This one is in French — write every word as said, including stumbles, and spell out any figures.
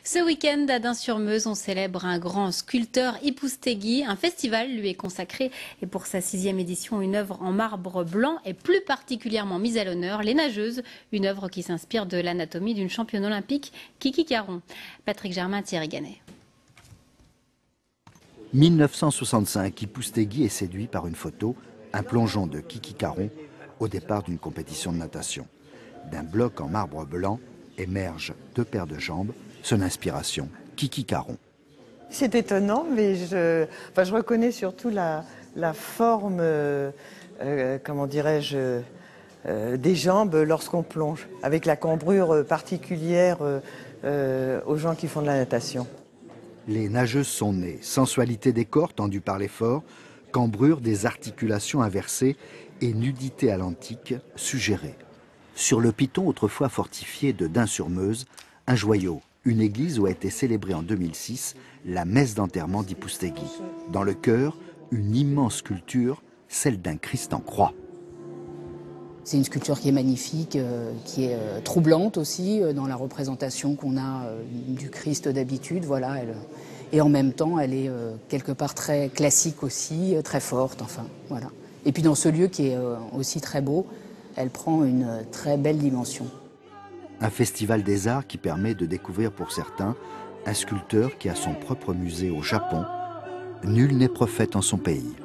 Ce week-end à Dun-sur-Meuse, on célèbre un grand sculpteur, Ipoustéguy. Un festival lui est consacré et pour sa sixième édition, une œuvre en marbre blanc est plus particulièrement mise à l'honneur, Les Nageuses, une œuvre qui s'inspire de l'anatomie d'une championne olympique, Kiki Caron. Patrick Germain, Thierry Gannet. mille neuf cent soixante-cinq, Ipoustéguy est séduit par une photo, un plongeon de Kiki Caron au départ d'une compétition de natation. D'un bloc en marbre blanc émergent deux paires de jambes, son inspiration, Kiki Caron. C'est étonnant, mais je, enfin, je reconnais surtout la, la forme, euh, euh, comment dirais-je, euh, des jambes lorsqu'on plonge, avec la cambrure particulière euh, euh, aux gens qui font de la natation. Les nageuses sont nées, sensualité des corps tendue par l'effort, cambrure des articulations inversées et nudité à l'antique suggérée. Sur le piton autrefois fortifié de Dun-sur-Meuse, un joyau, une église où a été célébrée en deux mille six la messe d'enterrement d'Ipoustéguy. Dans le chœur, une immense sculpture, celle d'un Christ en croix. C'est une sculpture qui est magnifique, euh, qui est euh, troublante aussi euh, dans la représentation qu'on a euh, du Christ d'habitude. Voilà, elle, et en même temps, elle est euh, quelque part très classique aussi, euh, très forte. Enfin, voilà. Et puis dans ce lieu qui est euh, aussi très beau, elle prend une euh, très belle dimension. Un festival des arts qui permet de découvrir pour certains un sculpteur qui a son propre musée au Japon. Nul n'est prophète en son pays.